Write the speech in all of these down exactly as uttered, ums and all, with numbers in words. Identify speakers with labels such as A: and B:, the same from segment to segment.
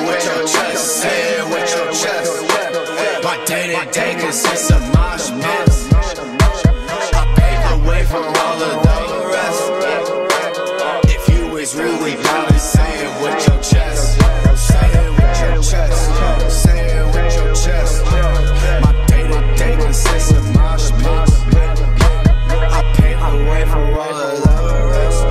A: it with your chest, say it with your chest. My day-to-day consists of mosh pits. I pave the way for all of the rest. If you was really about it, say it with your chest. Say it with your chest. Say it with your chest. My day-to-day consists of mosh pits. I pave the way for all of the rest.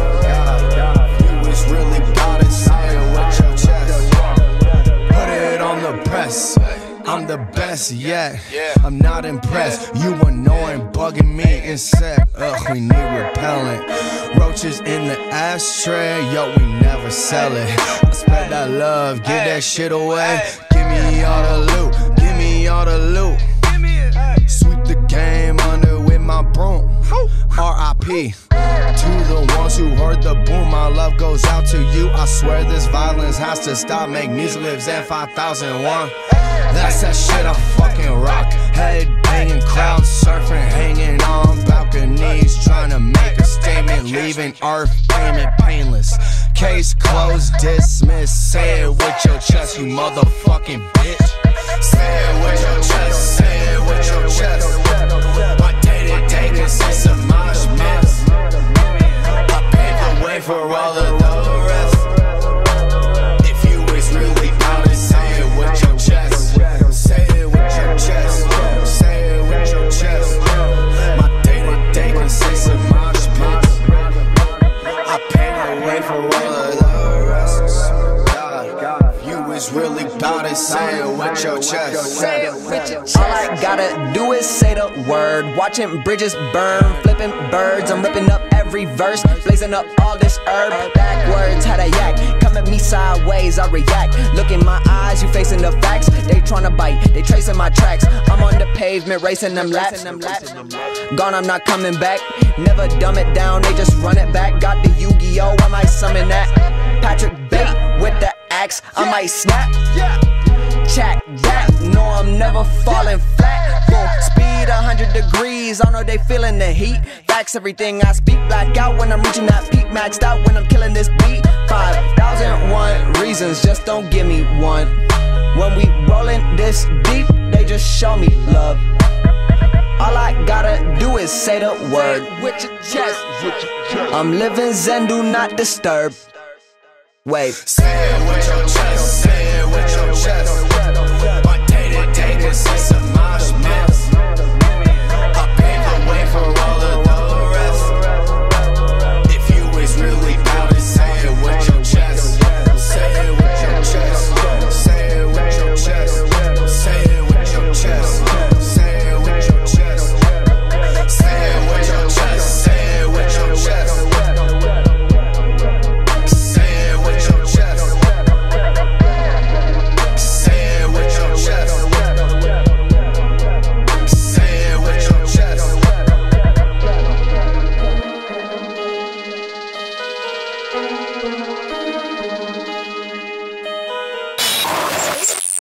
A: If you was really about it, say it with your chest. Put it on the press. I'm the best yet, I'm not impressed. You annoying, bugging me instead. Ugh, we need repellent. Roaches in the ashtray, yo, we never sell it. I spread that love, give that shit away. Give me all the loot, give me all the loot. Sweep the game under with my broom. R I P to the ones who heard the boom. My love goes out to you. I swear this violence has to stop. Make music lives in five thousand one. That's that shit I fucking rock. Head banging, crowd surfing, hanging on balconies, trying to make a statement, leaving art payment painless. Case closed, dismissed. Say it with your chest, you motherfucking bitch. Say it with your chest, say it with your chest. My day-to-day consists of mosh pits. I pave the way for all of the rest. If you was really about it, say it with your chest. Say it with your chest. Say it with your chest. My day-to-day consists of mosh pits. I pave the way for all of the rest. If you was really about it, say it with your chest. Say it with your chest.
B: All I gotta do is say the word. Watching bridges burn, flipping birds. I'm ripping up every verse, blazing up all this herb. Backwards, had a yak. Come at me sideways, I react. Look in my eyes, you facing the facts. They tryna bite, they tracing my tracks. I'm on the pavement, racing them laps. Gone, I'm not coming back. Never dumb it down, they just run it back. Got the Yu-Gi-Oh, I might summon that. Patrick Bait with the axe, I might snap. Check that, no, I'm never falling flat. Boom, speed one hundred degrees, I know they feeling the heat. Facts, everything I speak, black out when I'm reaching that peak. Maxed out when I'm killing this beat. Five thousand one reasons, just don't give me one. When we rollin' this deep, they just show me love. All I gotta do is say the word with your chest. I'm living zen, do not disturb. Wave.
A: Say it with your chest, say it with your chest.